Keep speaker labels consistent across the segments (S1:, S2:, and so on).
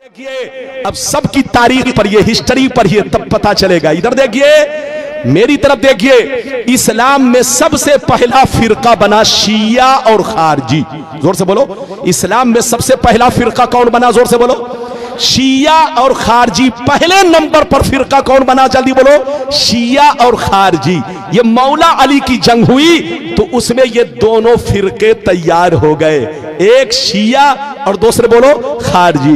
S1: देखिए अब सबकी तारीख पर ये हिस्ट्री पर ये तब पता चलेगा। इधर देखिए मेरी तरफ देखिए, इस्लाम में सबसे पहला फिरका बना शिया और खारजी। जोर से बोलो, इस्लाम में सबसे पहला फिरका कौन बना? जोर से बोलो, शिया और खारजी। पहले नंबर पर फिरका कौन बना? जल्दी बोलो, शिया और खारजी। ये मौला अली की जंग हुई तो उसमें ये दोनों फिरके तैयार हो गए, एक शिया और दूसरे बोलो खारजी।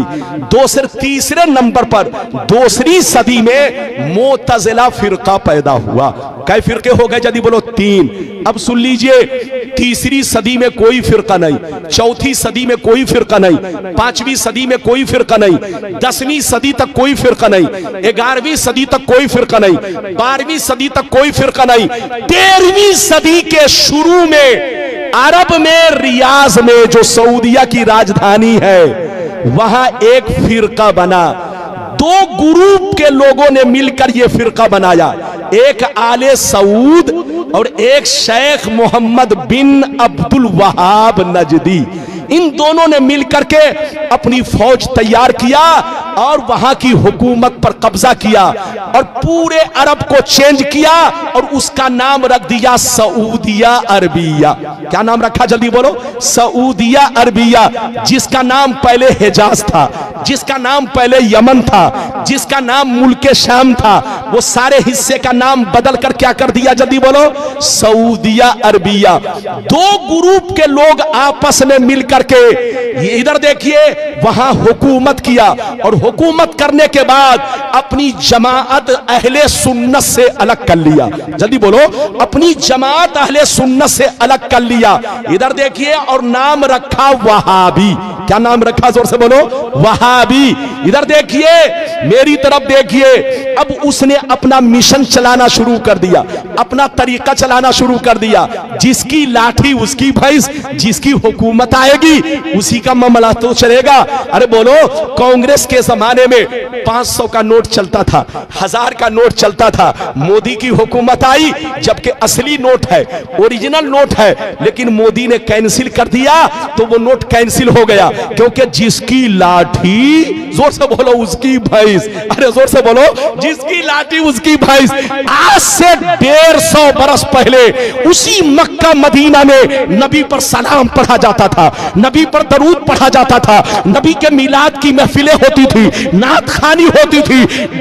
S1: तीसरे नंबर पर दूसरी सदी में मोतजिला फिरका पैदा हुआ। कई फिरके हो गए? जल्दी बोलो, 3। अब सुन लीजिए, तीसरी सदी में कोई फिरका नहीं, चौथी सदी में कोई फिरका नहीं, 5वीं सदी में कोई फिरका नहीं, 10वीं सदी तक कोई फिरका नहीं, 11वीं सदी तक कोई फिरका नहीं, 12वीं सदी तक कोई फिरका नहीं, 13वीं सदी के शुरू में अरब में रियाज में जो सऊदिया की राजधानी है वहां एक फिरका बना। 2 ग्रुप के लोगों ने मिलकर यह फिरका बनाया, एक आले सऊद और एक शेख मोहम्मद बिन अब्दुल वहाब नजदी। इन दोनों ने मिलकर के अपनी फौज तैयार किया और वहां की हुकूमत पर कब्जा किया और पूरे अरब को चेंज किया और उसका नाम रख दिया सऊदिया अरबिया। क्या नाम रखा? जल्दी बोलो, सऊदिया अरबिया। जिसका नाम पहले हिजाज था, जिसका नाम पहले यमन था, जिसका नाम मुल्के शाम था, वो सारे हिस्से का नाम बदल कर क्या कर दिया? जल्दी बोलो, सऊदिया अरबिया। 2 ग्रुप के लोग आपस में मिलकर के इधर देखिए वहां हुकूमत किया और हुकूमत करने के बाद अपनी जमात अहले सुन्नत से अलग कर लिया। जल्दी बोलो, अपनी जमात अहले सुन्नत से अलग कर लिया। इधर देखिए और नाम रखा वहाबी। क्या नाम रखा? जोर से बोलो, वहाबी। इधर देखिए मेरी तरफ देखिए, अब उसने अपना मिशन चलाना शुरू कर दिया, अपना तरीका चलाना शुरू कर दिया। जिसकी लाठी उसकी भैंस, जिसकी हुकूमत आएगी उसी का मामला तो चलेगा। अरे बोलो, कांग्रेस के जमाने में 500 का नोट चलता था, 1000 का नोट चलता था। मोदी की हुकूमत आई, जबकि असली नोट है, ओरिजिनल नोट है, लेकिन मोदी ने कैंसिल कर दिया तो वो नोट कैंसिल हो गया, क्योंकि जिसकी लाठी, जोर से बोलो, उसकी भैंस। अरे जोर से बोलो, जिसकी लाठी उसकी भैंस। आज से 150 बरस पहले उसी मक्का मदीना में नबी पर सलाम पढ़ा जाता था, नबी पर दरूद पढ़ा जाता था, नबी के मिलाद की महफिलें होती थी, नात खानी होती थी।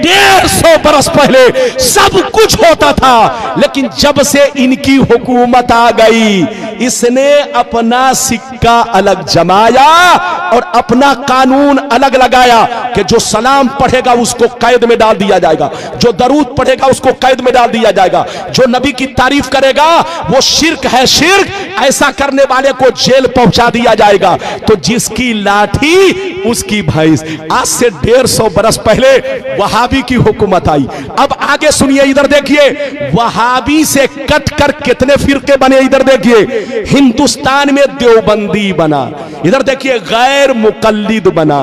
S1: 150 बरस पहले सब कुछ होता था, लेकिन जब से इनकी हुकूमत आ गई, इसने अपना सिक्का अलग जमाया और अपना कानून अलग लगाया कि जो सलाम पढ़ेगा उसको कैद में डाल दिया जाएगा, जो दरूद पढ़ेगा उसको कैद में डाल दिया जाएगा, जो नबी की तारीफ करेगा वो शिर्क है, शिर्क, ऐसा करने वाले को जेल पहुंचा दिया जाएगा। तो जिसकी लाठी उसकी भैंस। आज से 150 बरस पहले वहाबी की हुकूमत आई। अब आगे सुनिए, इधर देखिए, वहाबी से कट कर कितने फिरके बने? इधर देखिए, हिंदुस्तान में देवबंदी बना, इधर देखिए गैर मुकल्लिद बना,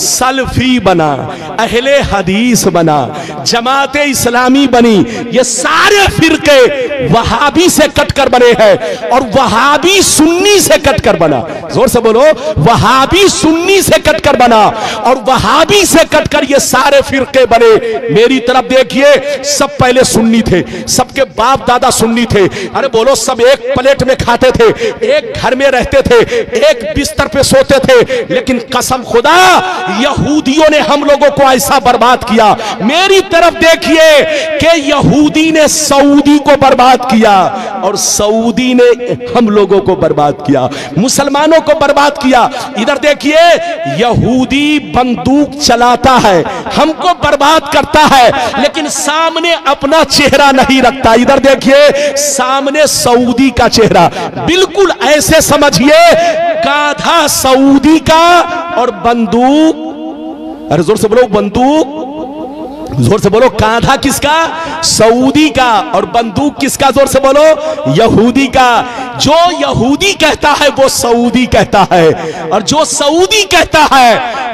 S1: सल्फी बना, अहले हदीस बना, जमाते इस्लामी बनी। ये सारे फिरके वहाबी से कटकर बने हैं और वहाबी सुन्नी से कटकर बना। जोर से बोलो, वहाबी सुन्नी से कटकर बना और वहाबी से कटकर ये सारे फिरके बने। मेरी तरफ देखिए, सब पहले सुन्नी थे, सबके बाप दादा सुन्नी थे। अरे बोलो, सब एक प्लेट में खाते थे, एक घर में रहते थे, एक बिस्तर पे सोते थे, लेकिन कसम खुदा यहूदियों ने हम लोगों को ऐसा बर्बाद किया। मेरी तरफ देखिए कि यहूदी ने सऊदी को बर्बाद किया और सऊदी ने हम लोगों को बर्बाद किया, मुसलमानों को बर्बाद किया। इधर देखिए, यहूदी बंदूक चलाता है, हमको बर्बाद करता है, लेकिन सामने अपना चेहरा नहीं रखता। इधर देखिए, सामने सऊदी का चेहरा, बिल्कुल ऐसे समझिए गाधा सऊदी का और बंदूक, अरे जोर से बोलो, बंदूक, जोर से बोलो, कांधा किसका? सऊदी का, और बंदूक किसका? जोर से बोलो, यहूदी का। जो यहूदी कहता है वो सऊदी कहता है, और जो सऊदी कहता है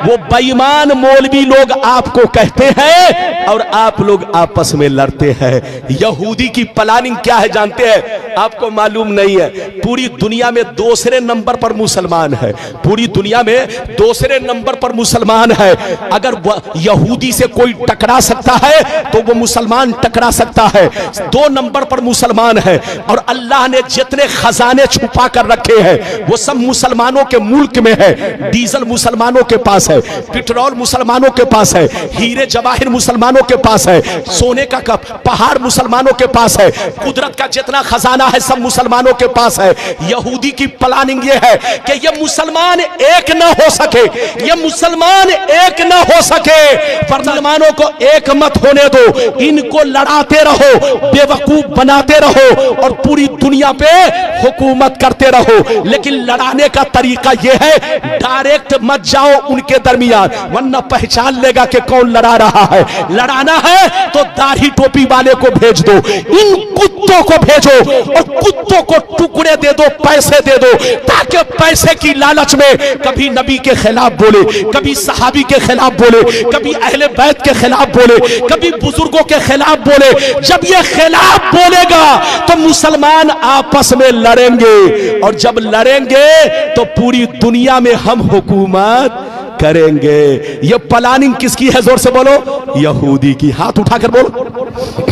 S1: वो बेईमान मौलवी लोग आपको कहते हैं और आप लोग आपस में लड़ते हैं। यहूदी की प्लानिंग क्या है जानते हैं? आपको मालूम नहीं है, पूरी दुनिया में दूसरे नंबर पर मुसलमान है, पूरी दुनिया में दूसरे नंबर पर मुसलमान है। अगर यहूदी से कोई टकरा सकता है तो वो मुसलमान टकरा सकता है। 2 नंबर पर मुसलमान है और अल्लाह ने जितने खजाने छुपा कर रखे हैं वो सब मुसलमानों के मुल्क में है। डीजल मुसलमानों के पास है, पेट्रोल मुसलमानों के पास है, हीरे जवाहिर मुसलमानों के पास है, सोने का पहाड़ मुसलमानों के पास है, कुदरत का जितना खजाना है सब मुसलमानों के पास है। यहूदी की प्लानिंग ये है कि ये मुसलमान एक ना हो सके, ये मुसलमान एक ना हो सके, मुसलमानों को एक मत होने दो, इनको लड़ाते रहो, बेवकूफ बनाते रहो और पूरी दुनिया पे हुकूमत करते रहो। लेकिन लड़ाने का तरीका यह है, डायरेक्ट मत जाओ उनके दरमियान, वरना पहचान लेगा कि कौन लड़ा रहा है। लड़ाना है तो दाढ़ी टोपी वाले को भेज दो, इन कुत्तों को भेजो और कुत्तों को टुकड़े दे दो, पैसे दे दो, ताकि पैसे की लालच में कभी नबी के खिलाफ बोले, कभी सहाबी के खिलाफ बोले, कभी अहले बैत के खिलाफ बोले, कभी बुजुर्गों के खिलाफ बोले। जब ये खिलाफ बोलेगा तो मुसलमान आपस में लड़ेंगे और जब लड़ेंगे तो पूरी दुनिया में हम हुकूमत करेंगे। ये प्लानिंग किसकी है? जोर से बोलो, यहूदी की। हाथ उठाकर बोलो,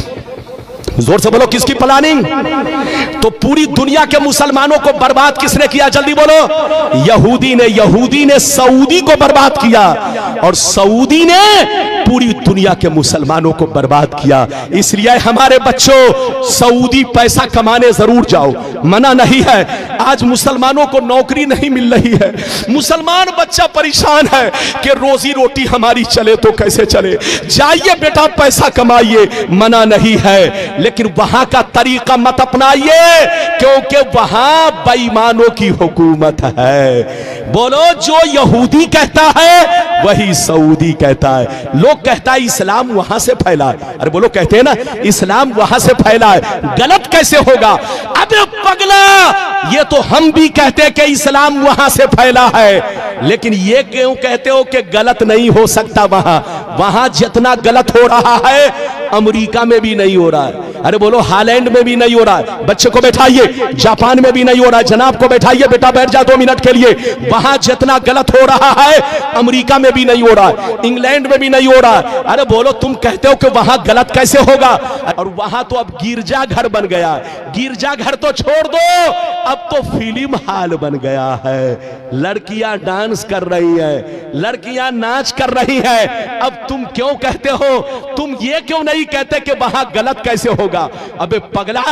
S1: जोर से बोलो, किसकी प्लानिंग? तो पूरी दुनिया के मुसलमानों को बर्बाद किसने किया? जल्दी बोलो, यहूदी ने। यहूदी ने सऊदी को बर्बाद किया और सऊदी ने पूरी दुनिया के मुसलमानों को बर्बाद किया। इसलिए हमारे बच्चों, सऊदी पैसा कमाने जरूर जाओ, मना नहीं है। आज मुसलमानों को नौकरी नहीं मिल रही है, मुसलमान बच्चा परेशान है कि रोजी रोटी हमारी चले तो कैसे चले। जाइए बेटा, पैसा कमाइए, मना नहीं है, लेकिन वहां का तरीका मत अपनाइए क्योंकि वहां बेईमानों की हुकूमत है। बोलो, जो यहूदी कहता है वही सऊदी कहता है। लोग कहता है इस्लाम वहां से फैला है। अरे बोलो, कहते हैं ना इस्लाम वहां से फैला है, गलत कैसे होगा? अबे पगला, ये तो हम भी कहते हैं कि इस्लाम वहां से फैला है, लेकिन ये क्यों कहते हो कि गलत नहीं हो सकता? वहां जितना गलत हो रहा है अमेरिका में भी नहीं हो रहा है। अरे बोलो, हालैंड में भी नहीं हो रहा है। बच्चे को बैठाइए, जापान में भी नहीं हो रहा है। जनाब को बैठाइए, बेटा बैठ जा 2 मिनट के लिए। वहां जितना गलत हो रहा है अमेरिका में भी नहीं हो रहा है, इंग्लैंड में भी नहीं हो रहा है। अरे बोलो, तुम कहते हो कि वहां गलत कैसे होगा? और वहां तो अब गिरजा घर बन गया। गिरजा घर तो छोड़ दो, अब तो फिल्म हॉल बन गया है। लड़कियां डांस कर रही है, लड़कियां नाच कर रही है। अब तुम क्यों कहते हो? तुम ये क्यों नहीं कहते कि वहां गलत कैसे होगा? अबे पगला,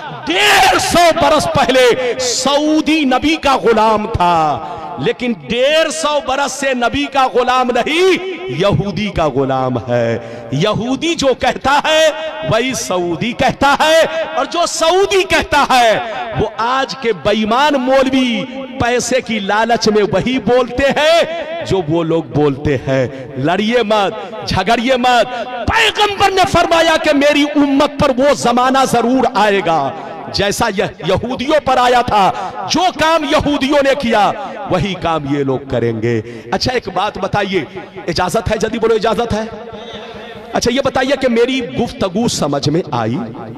S1: 150 बरस पहले सऊदी नबी का गुलाम था, लेकिन 150 बरस से नबी का गुलाम नहीं, यहूदी का गुलाम है। यहूदी जो कहता है वही सऊदी कहता है, और जो सऊदी कहता है वो आज के बेईमान मौलवी पैसे की लालच में वही बोलते हैं जो वो लोग बोलते हैं। लड़िए मत, झगड़िए मत। पैगंबर ने फरमाया कि मेरी उम्मत पर वो जमाना जरूर आएगा जैसा यहूदियों पर आया था। जो काम यहूदियों ने किया वही काम ये लोग करेंगे। अच्छा, एक बात बताइए, इजाजत है? जल्दी बोलो, इजाजत है? अच्छा, ये बताइए कि मेरी गुफ्तगू समझ में आई?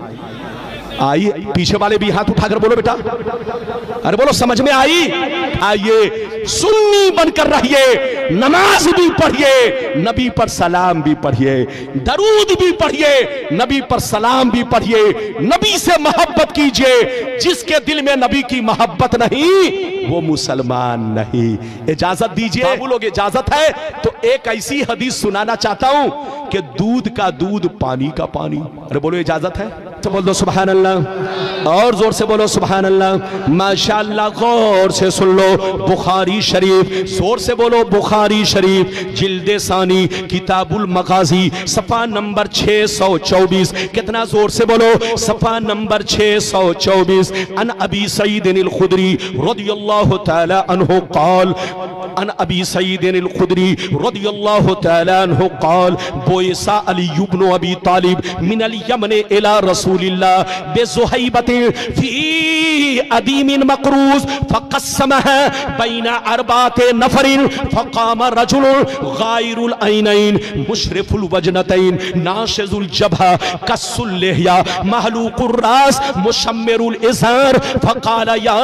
S1: पीछे वाले भी हाथ उठाकर बोलो बेटा। अरे बोलो, समझ में आई? आइए, सुन्नी बनकर रहिए, नमाज भी पढ़िए, नबी पर सलाम भी पढ़िए, दरूद भी पढ़िए, नबी पर सलाम भी पढ़िए, नबी से मोहब्बत कीजिए। जिसके दिल में नबी की मोहब्बत नहीं वो मुसलमान नहीं। इजाजत दीजिए बाबू लोग, इजाजत है तो एक ऐसी हदीस सुनाना चाहता हूं कि दूध का दूध, पानी का पानी। अरे बोलो, इजाजत है तो बोल दो सुभान अल्लाह, और जोर से बोलो सुभान अल्लाह, माशाअल्लाह। गौर से सुन लो, बुखारी शरीफ, जोर से बोलो बुखारी शरीफ, जिल्दे सानी, किताबुल मगाजी, सफा नंबर 624। कितना? जोर से बोलो, सफा नंबर 624। अन अबी सईद अल खुदरी रदियल्लाहु तआला अन्हु क़ाल, अन अबी सईद अल खुदरी रदियल्लाहु तआला अन्हु क़ाल, बोयसा अली इब्न अबी तालिब मिनल यमन इला रसूलिल्लाह बेज़ुहैबत शजरतिन फी अदीमिन मकरूज फक़स्समह बैना अरबाते नफरिन फक़ाम रजुलुन गायरुल ऐनैन मुशरिफुल वजनतैन नाशिजुल जबहा कस्सुल लिहया महलूकुर रास मुशम्मिरुल इज़ार फक़ाल या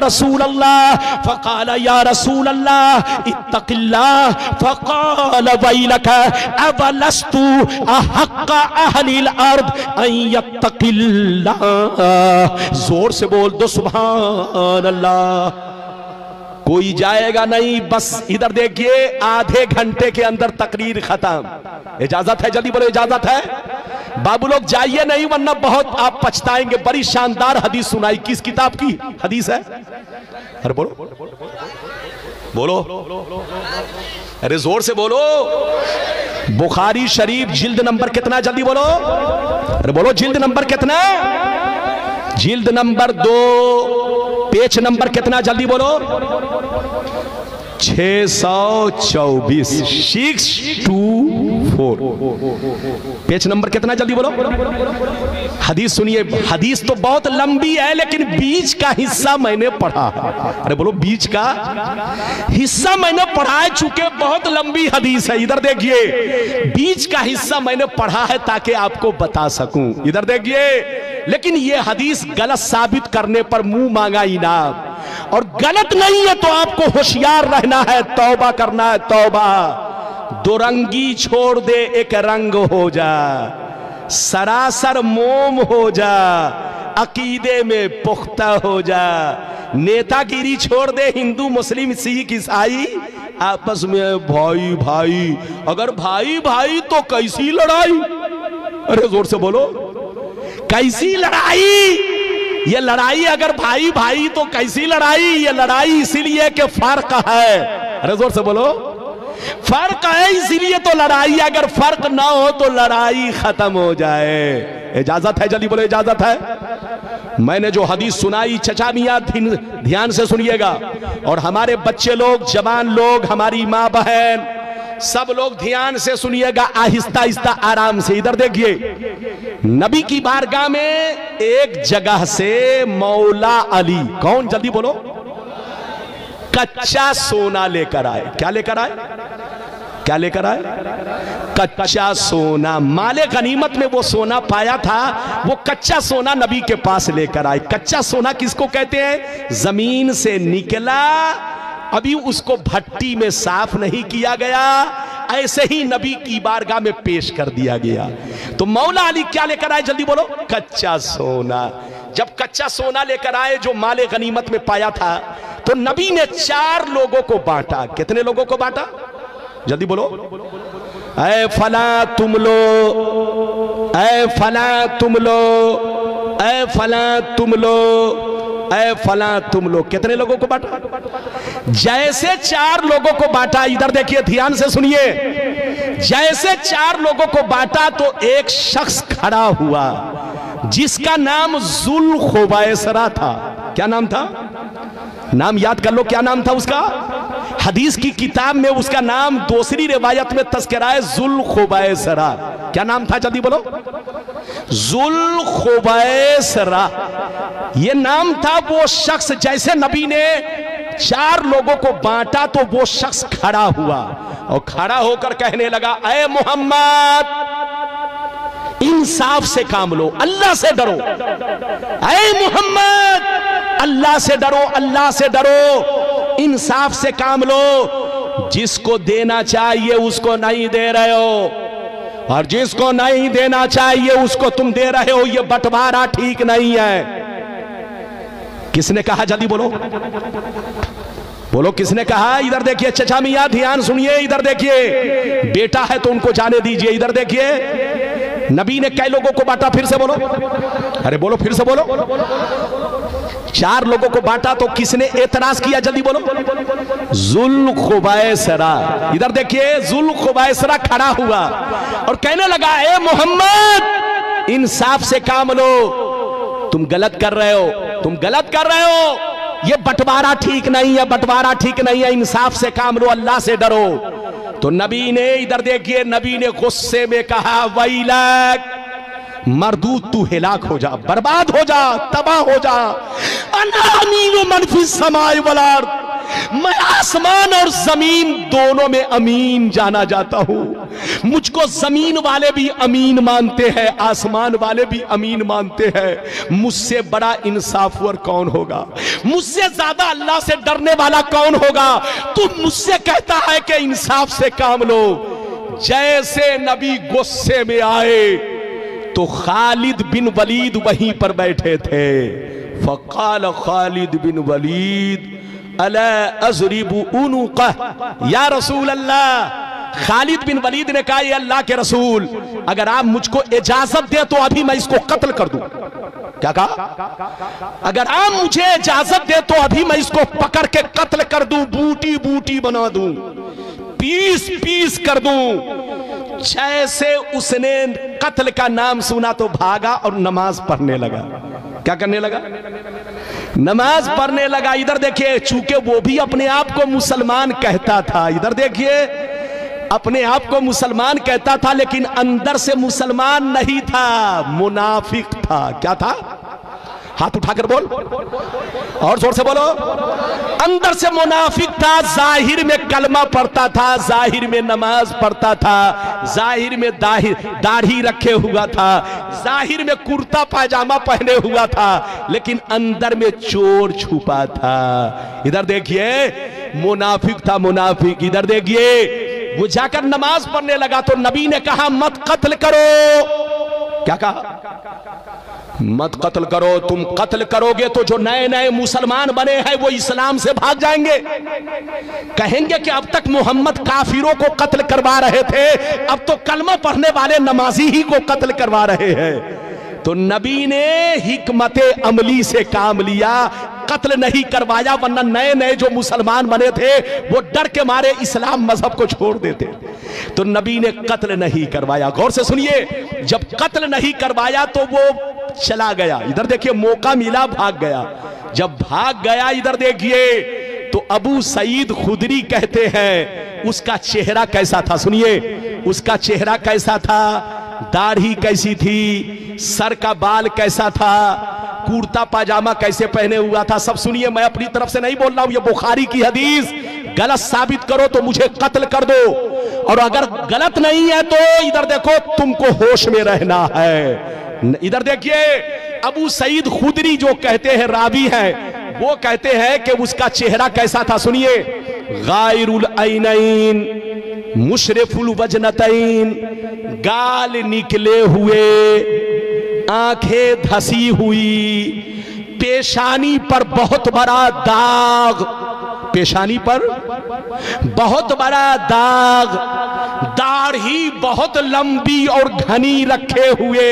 S1: रसूल अल्लाह इत्तक़िल्लाह फक़ाल वैलक अवलस्तु अहक्का अहलिल अर्द अन यत्तक़िल्लाह। जोर से बोल दो सुभान अल्लाह। कोई जाएगा नहीं, बस इधर देखिए, आधे घंटे के अंदर तकरीर खत्म। इजाजत है? जल्दी बोलो इजाजत है? बाबू लोग जाइए नहीं, वरना बहुत आप पछताएंगे। बड़ी शानदार हदीस सुनाई। किस किताब की हदीस है? अरे बोलो बोलो, अरे जोर से बोलो। बुखारी शरीफ जिल्द नंबर कितना? जल्दी बोलो। अरे बोलो, जिल्द नंबर कितना? जिल्द नंबर 2, पेज नंबर कितना? जल्दी बोलो। 624, 624, पेज नंबर कितना? जल्दी बोलो। हदीस सुनिए। हदीस तो बहुत लंबी है, लेकिन बीच का हिस्सा मैंने पढ़ा। अरे बोलो, बीच का हिस्सा मैंने पढ़ा है, चूंकि बहुत लंबी हदीस है। इधर देखिए, बीच का हिस्सा मैंने पढ़ा है ताकि आपको बता सकूं। इधर देखिए, लेकिन यह हदीस गलत साबित करने पर मुंह मांगा इनाम, और गलत नहीं है तो आपको होशियार रहना है, तौबा करना है, तौबा। दो रंगी छोड़ दे, एक रंग हो जा, सरासर मोम हो जा, अकीदे में पुख्ता हो जा। नेतागिरी छोड़ दे, हिंदू मुस्लिम सिख ईसाई आपस में भाई भाई। अगर भाई भाई तो कैसी लड़ाई? अरे जोर से बोलो, कैसी लड़ाई? ये लड़ाई अगर भाई भाई तो कैसी लड़ाई? ये लड़ाई इसीलिए कि फर्क है। अरे जोर से बोलो, फर्क है इसीलिए तो लड़ाई। अगर फर्क ना हो तो लड़ाई खत्म हो जाए। इजाजत है? जल्दी बोलो इजाजत है? मैंने जो हदीस सुनाई, चचा मियां ध्यान से सुनिएगा, और हमारे बच्चे लोग, जवान लोग, हमारी माँ बहन, सब लोग ध्यान से सुनिएगा, आहिस्ता आहिस्ता आराम से। इधर देखिए, नबी की बारगाह में एक जगह से मौला अली, कौन? जल्दी बोलो, कच्चा सोना लेकर आए। क्या लेकर आए? क्या लेकर आए? कच्चा सोना। माले गनीमत में वो सोना पाया था, वो कच्चा सोना नबी के पास लेकर आए। कच्चा सोना किसको कहते हैं? जमीन से निकला, अभी उसको भट्टी में साफ नहीं किया गया, ऐसे ही नबी की बारगाह में पेश कर दिया गया। तो मौला अली क्या लेकर आए? जल्दी बोलो, कच्चा सोना। जब कच्चा सोना लेकर आए जो माले गनीमत में पाया था, तो नबी ने 4 लोगों को बांटा। कितने लोगों को बांटा? जल्दी बोलो। ऐ फला तुम लो, ऐ फला तुम लो, ऐ फला तुम लो, ऐ फला तुम लोग। कितने लोगों को बांटा? जैसे 4 लोगों को बांटा, इधर देखिए, ध्यान से सुनिए, जैसे 4 लोगों को बांटा तो एक शख्स खड़ा हुआ जिसका नाम जुल्खुवैसरा था। क्या नाम था? नाम याद कर लो, क्या नाम था उसका? हदीस की किताब में उसका नाम दूसरी रिवायत में तस्करा है जुल्खुवैसरा। क्या नाम था? जल्दी बोलो। जुल्खुवैसरा ये नाम था। वो शख्स, जैसे नबी ने 4 लोगों को बांटा तो वो शख्स खड़ा हुआ और खड़ा होकर कहने लगा, ऐ मोहम्मद, इंसाफ से काम लो, अल्लाह से डरो। ऐ मोहम्मद, अल्लाह से डरो, अल्लाह से डरो, इंसाफ से काम लो। जिसको देना चाहिए उसको नहीं दे रहे हो, और जिसको नहीं देना चाहिए उसको तुम दे रहे हो। ये बंटवारा ठीक नहीं है। किसने कहा? जल्दी बोलो, बोलो किसने कहा? इधर देखिए चचा मियां, ध्यान सुनिए। इधर देखिए, बेटा है तो उनको जाने दीजिए। इधर देखिए, नबी ने कई लोगों को बांटा? फिर से बोलो, अरे बोलो, फिर से बोलो। 4 लोगों को बांटा तो किसने एतराज किया? जल्दी बोलो। जुल्खुवैसरा। इधर देखिए, जुल्खुवैसरा खड़ा हुआ और कहने लगा, ए मोहम्मद, इंसाफ से काम लो, तुम गलत कर रहे हो, तुम गलत कर रहे हो। ये बंटवारा ठीक नहीं है, बंटवारा ठीक नहीं है, इंसाफ से काम लो, अल्लाह से डरो। तो नबी ने, इधर देखिए, नबी ने गुस्से में कहा, वैलक, मरदूद तू हिलाक हो जा, बर्बाद हो जा, तबाह हो जा। अना अमीनु मन फिस समाए वल अर्द, मैं आसमान और जमीन दोनों में अमीन जाना जाता हूं। मुझको जमीन वाले भी अमीन मानते हैं, आसमान वाले भी अमीन मानते हैं। मुझसे बड़ा इंसाफवर कौन होगा? मुझसे ज्यादा अल्लाह से डरने वाला कौन होगा? तू मुझसे कहता है कि इंसाफ से काम लो। जैसे नबी गुस्से में आए तो खालिद बिन वलीद वहीं पर बैठे थे। फकाल खालिद बिन वलीद अला अज़रिबु उनुक़ह या रसूल अल्लाह। खालिद बिन वलीद ने कहा, ये अल्लाह के रसूल, अगर आप मुझको इजाजत दे तो अभी मैं इसको कत्ल कर दूं। क्या कहा? अगर आप मुझे इजाजत दे तो अभी मैं इसको पकड़ के कत्ल कर दूं, बूटी बूटी बना दूं, पीस पीस कर दूं। जैसे उसने कत्ल का नाम सुना तो भागा और नमाज पढ़ने लगा। क्या करने लगा? नमाज पढ़ने लगा। इधर देखिए, चूंकि वो भी अपने आप को मुसलमान कहता था, इधर देखिए, अपने आप को मुसलमान कहता था लेकिन अंदर से मुसलमान नहीं था, मुनाफिक था। क्या था? हाथ उठाकर बोल, और जोर से बोलो। अंदर से मुनाफिक था, जाहिर में कलमा पढ़ता था, जाहिर में नमाज पढ़ता था, जाहिर में दाढ़ी रखे हुआ था, जाहिर में कुर्ता पायजामा पहने हुआ था, लेकिन अंदर में चोर छुपा था। इधर देखिए, मुनाफिक था, मुनाफिक। इधर देखिए, वो जाकर नमाज पढ़ने लगा तो नबी ने कहा, मत कत्ल करो। क्या कहा? मत कत्ल करो। तुम कत्ल करोगे तो जो नए नए मुसलमान बने हैं वो इस्लाम से भाग जाएंगे, कहेंगे कि अब तक मोहम्मद काफिरों को कत्ल करवा रहे थे, अब तो कलमा पढ़ने वाले नमाजी ही को कत्ल करवा रहे हैं। तो नबी ने हिकमते अमली से काम लिया, कत्ल नहीं करवाया, वरना नए नए जो मुसलमान बने थे वो डर के मारे इस्लाम मजहब को छोड़ देते। तो नबी ने कत्ल नहीं करवाया। गौर से सुनिए, जब कत्ल नहीं करवाया तो वो चला गया। इधर देखिए, मौका मिला, भाग गया। जब भाग गया, इधर देखिए, तो अबू सईद खुदरी कहते हैं उसका चेहरा कैसा था। सुनिए, उसका चेहरा कैसा था, दाढ़ी कैसी थी, सर का बाल कैसा था, कुर्ता पाजामा कैसे पहने हुआ था, सब सुनिए। मैं अपनी तरफ से नहीं बोल रहा हूं, ये बुखारी की हदीस। गलत साबित करो तो मुझे कत्ल कर दो, और अगर गलत नहीं है तो इधर देखो, तुमको होश में रहना है। इधर देखिए, अबू सईद खुदरी जो कहते हैं, रावी हैं, वो कहते हैं कि उसका चेहरा कैसा था। सुनिए, गायरुल ऐनैन मुशरिफुल वजनतैन, गाल निकले हुए, आंखें धसी हुई, पेशानी पर बहुत बड़ा दाग, पेशानी पर बहुत बड़ा दाग, दाढ़ी बहुत लंबी और घनी रखे हुए,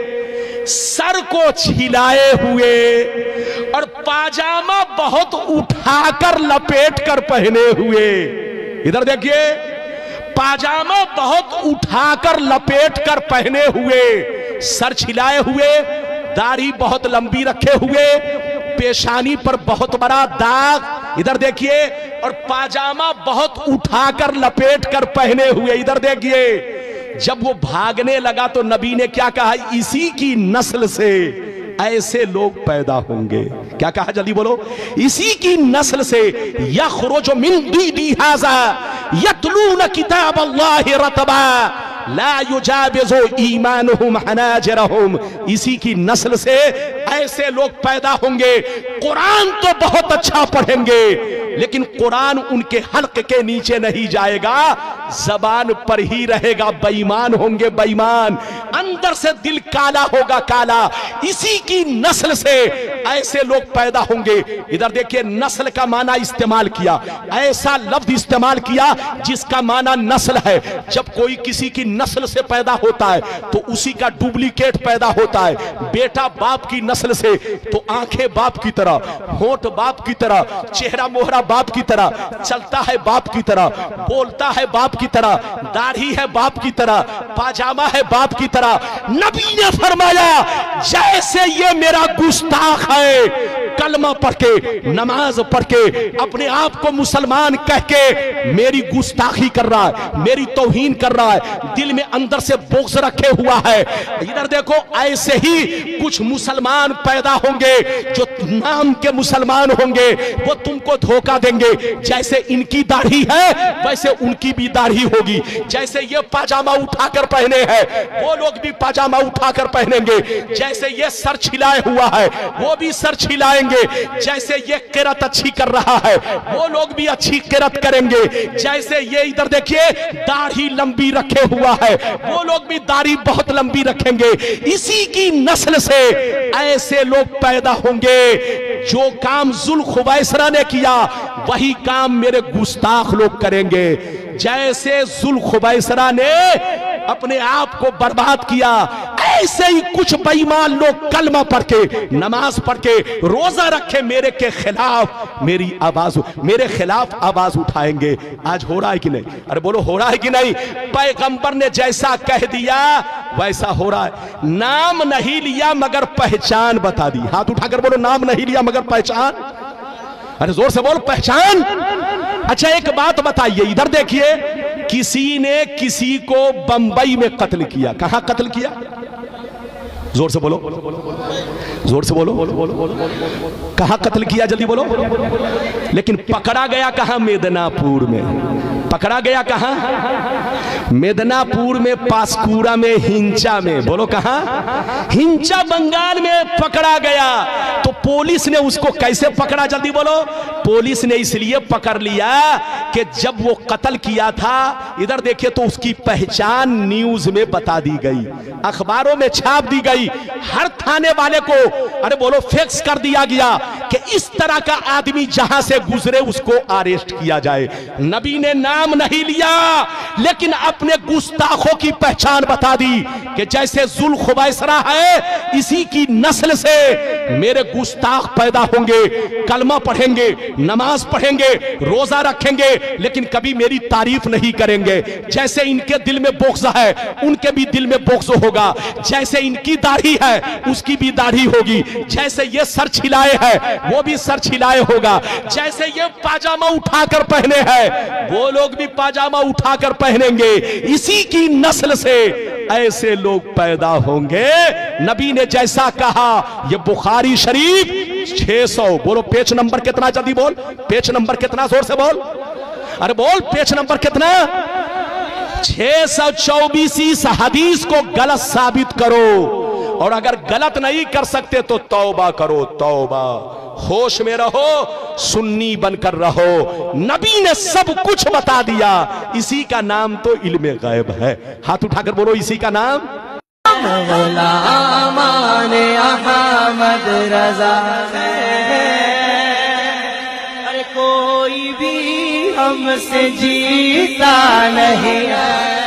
S1: सर को छिलाए हुए, और पाजामा बहुत उठाकर लपेट कर पहने हुए। इधर देखिए, पाजामा बहुत उठाकर लपेट कर पहने हुए, सर छिलाए हुए, दाढ़ी बहुत लंबी रखे हुए, पेशानी पर बहुत बड़ा दाग। इधर देखिए, और पाजामा बहुत उठाकर लपेट कर पहने हुए। इधर देखिए, जब वो भागने लगा तो नबी ने क्या कहा, इसी की नस्ल से ऐसे लोग पैदा होंगे। क्या कहा, जल्दी बोलो। इसी की नस्ल से यखरुजु मिन दीदी हाज़ा यतलून किताब अल्लाह रतबा ला युजाविज़ु ईमानुहुम हनाजिरहुम। इसी की नस्ल से ऐसे लोग पैदा होंगे, कुरान तो बहुत अच्छा पढ़ेंगे लेकिन कुरान उनके हल्क के नीचे नहीं जाएगा, जबान पर ही रहेगा। बेईमान होंगे, बेईमान, अंदर से दिल काला होगा, काला। इसी की नस्ल से ऐसे लोग पैदा होंगे। इधर देखिए, नस्ल का माना इस्तेमाल किया, ऐसा लफ्ज इस्तेमाल किया जिसका माना नस्ल है। जब कोई किसी की नस्ल से पैदा होता है तो उसी का डुप्लीकेट पैदा होता है। बेटा बाप की नस्ल से तो आंखें बाप की तरह, होंठ बाप की तरह, चेहरा मोहरा बाप की तरह, चलता है बाप की तरह, बोलता है बाप की तरह, दाढ़ी है बाप की तरह, पाजामा है बाप की तरह। नबी ने फरमाया, जैसे ये मेरा गुस्ताख है, कलमा पढ़ के, नमाज पढ़ के, अपने आप को मुसलमान कह के मेरी गुस्ताखी कर रहा है, मेरी तौहीन कर रहा है, दिल में अंदर से बोझ रखे हुआ है। इधर देखो, ऐसे ही कुछ मुसलमान पैदा होंगे जो नाम के मुसलमान होंगे, वो तुमको धोखा देंगे। जैसे इनकी दाढ़ी है वैसे उनकी भी दाढ़ी होगी, जैसे ये पाजामा उठाकर पहने हैं वो लोग भी पाजामा उठाकर पहनेंगे, जैसे ये सर छिलाए हुआ है वो भी सर छिलाएंगे, जैसे ये किरत अच्छी कर रहा है वो लोग भी अच्छी किरत करेंगे, जैसे ये इधर देखिए दाढ़ी लंबी रखे हुआ है वो लोग भी दाढ़ी बहुत लंबी रखेंगे। इसी की नस्ल से ऐसे लोग पैदा होंगे। जो काम जुल खुवैसरा ने किया वही काम मेरे गुस्ताख लोग करेंगे। जैसे जुल खुवैसरा ने अपने आप को बर्बाद किया, ऐसे ही कुछ बेईमान लोग कलमा पढ़ के, नमाज पढ़ के, रोजा रखे मेरे के खिलाफ मेरी आवाज, मेरे खिलाफ आवाज उठाएंगे। आज हो रहा है कि नहीं? अरे बोलो, हो रहा है कि नहीं? पैगंबर ने जैसा कह दिया वैसा हो रहा है। नाम नहीं लिया मगर पहचान बता दी। हाथ उठाकर बोलो, नाम नहीं लिया मगर पहचान। अरे जोर से बोलो, पहचान। अच्छा एक बात बताइए, इधर देखिए, किसी ने किसी को बंबई में कत्ल किया। कहां कत्ल किया? जोर से बोलो, जोर से बोलो, कहां कत्ल किया? जल्दी बोलो। लेकिन पकड़ा गया कहां? मेदनापुर में। पकड़ा गया कहां? मेदनापुर में, पासकुरा में, हिंचा में। बोलो कहां? हिंचा बंगाल में पकड़ा गया। तो पुलिस ने उसको कैसे पकड़ा? जल्दी बोलो। पुलिस ने इसलिए पकड़ लिया कि जब वो कत्ल किया था, इधर देखिए, तो उसकी पहचान न्यूज में बता दी गई, अखबारों में छाप दी गई, हर थाने वाले को, अरे बोलो, फिक्स कर दिया गया कि इस तरह का आदमी जहां से गुजरे उसको अरेस्ट किया जाए। नबी ने नाम नहीं लिया लेकिन अपने गुस्ताखों की पहचान बता दी कि जैसे जुल खुवैसरा है इसी की नस्ल से मेरे गुस्ताख पैदा होंगे, कलमा पढ़ेंगे, नमाज पढ़ेंगे, रोजा रखेंगे, लेकिन कभी मेरी तारीफ नहीं करेंगे। जैसे इनके दिल में बोक्स है उनके भी दिल में बोक्स होगा, जैसे इनकी दाढ़ी है उसकी भी दाढ़ी होगी, जैसे ये सर छिलाए है वो भी सर छिलाए होगा, जैसे ये पाजामा उठाकर पहने हैं वो लोग भी पाजामा उठाकर पहनेंगे। इसी की नस्ल से ऐसे लोग पैदा होंगे। नबी ने जैसा कहा, ये बुखारी शरीफ 600, बोलो पेज नंबर कितना? जल्दी बोल, पेज नंबर कितना? जोर से बोल, अरे बोल, पेज नंबर कितना? 624। इस हदीस को गलत साबित करो, और अगर गलत नहीं कर सकते तो तौबा करो, तौबा। होश में रहो, सुन्नी बनकर रहो। नबी ने सब कुछ बता दिया, इसी का नाम तो इल्मे गैब है। हाथ उठाकर बोलो, इसी का नाम।
S2: अरे कोई भी हमसे जीता नहीं।